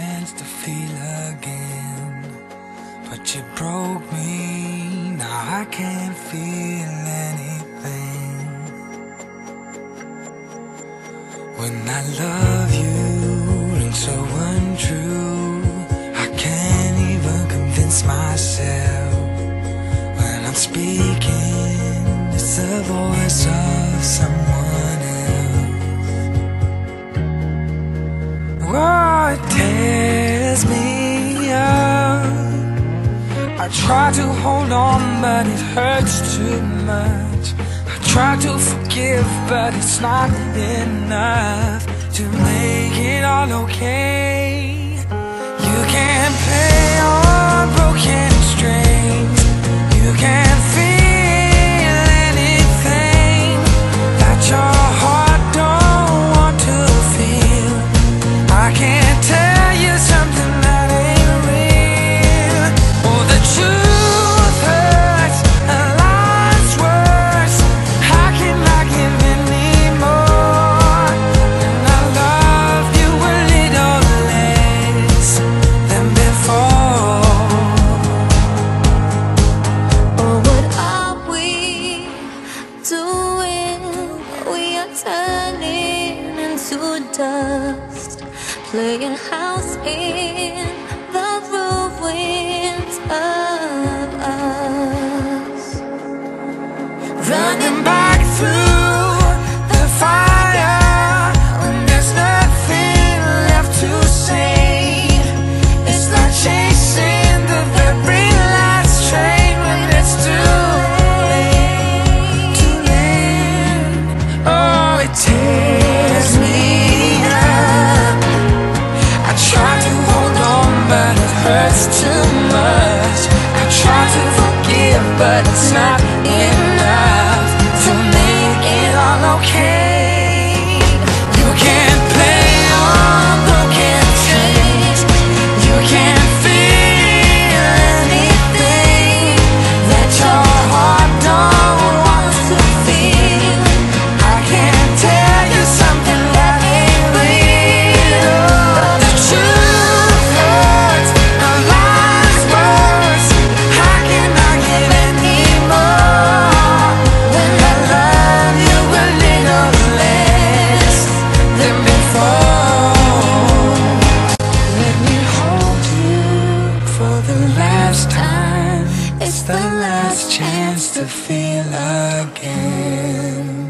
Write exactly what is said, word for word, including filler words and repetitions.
chance to feel again, but you broke me, now I can't feel anything. When I love you and so untrue, I can't even convince myself. When I'm speaking, it's the voice of someone else. Oh, it tears me up. I try to hold on, but it hurts too much. I try to forgive, but it's not enough to make it all okay. You can't play on broken strings. You can't feel anything that your heart don't want to feel. I can't tell you something that ain't real. Oh, the truth hurts, and life's worse. How can I give any more? And I love you a little less than before. Oh, what are we doing? We are turning into dust, playing house in the ruins of us, Running back through the fire when there's nothing left to say. It's like chasing the very last train when it's too late, too late. Oh, it tears me up. I try to hold on, but it hurts too much. I try to forgive, but it's not enough to make it all okay. You can't play on broken strings. You can't feel anything that your heart don't want to feel. I can't tell you something that ain't real. The truth hurts, and life's worse. How can I give any more when I love you a little less than before? Let me hold you for the last time. It's the last chance to feel again.